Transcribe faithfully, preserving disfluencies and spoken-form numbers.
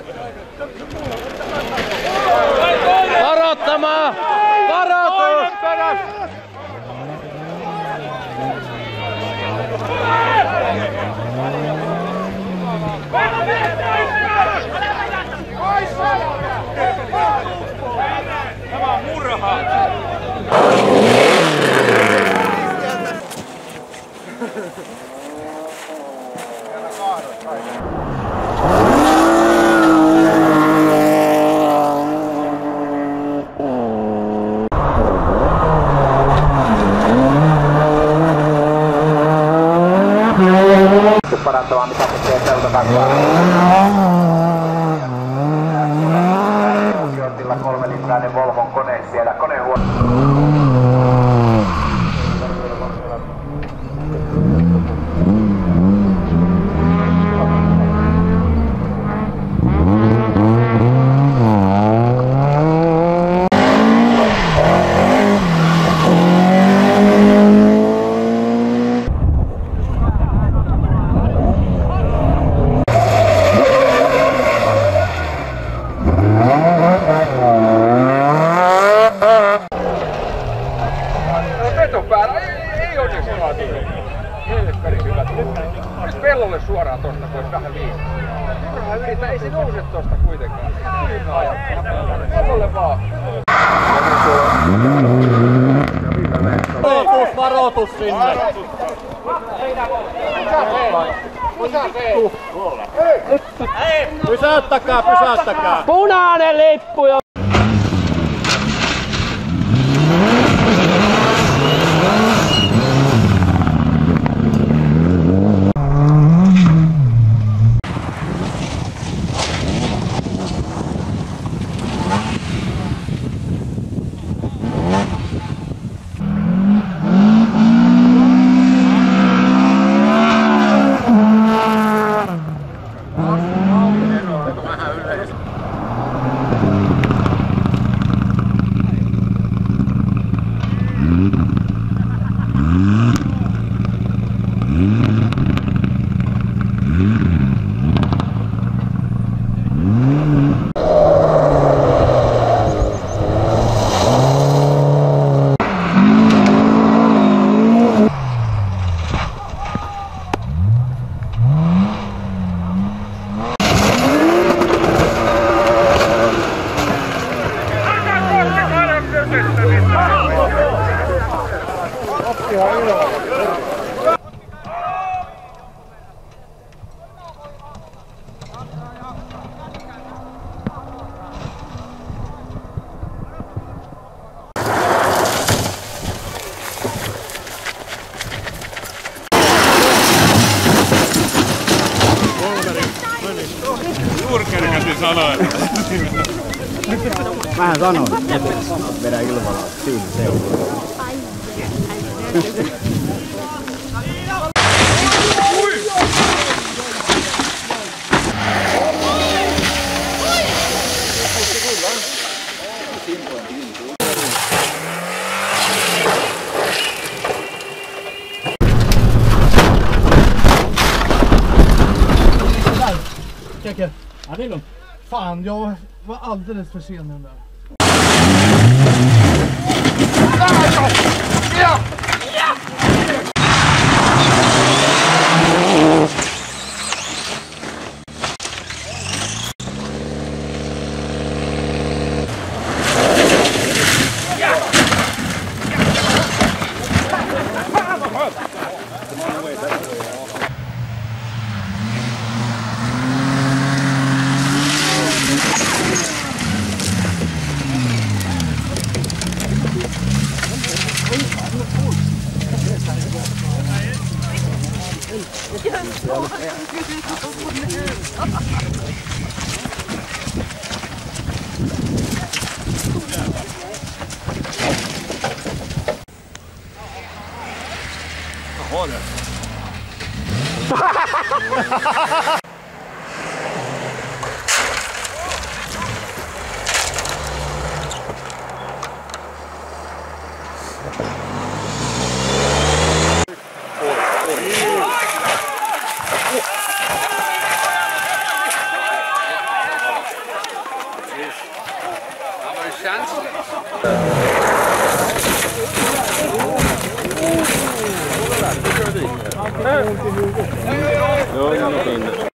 Varoittamaan! Varoitus! Tämä on murha! Parantamaan mitä tekee peltotakaa. Sijoittilla kolmelitrainen Volvon kone siellä konehuone. Nyt pellolle suoraan tosta, kun olisi vähän viisi. Turhaa yritä, ei se nouse tosta kuitenkaan. Pellolle vaan. Varoitus, varoitus sinne! Pysäyttäkää, pysäyttäkää! Punainen lippu jo! Juurkerkäsi sanoin. Mähän sanoin, että vedä ilmalla siinä seuraa. Keke. Ja, det är lugnt. Fan, jag var alldeles för sen den där. Ja! Ja! Joder. chans. Joo, joo, joo.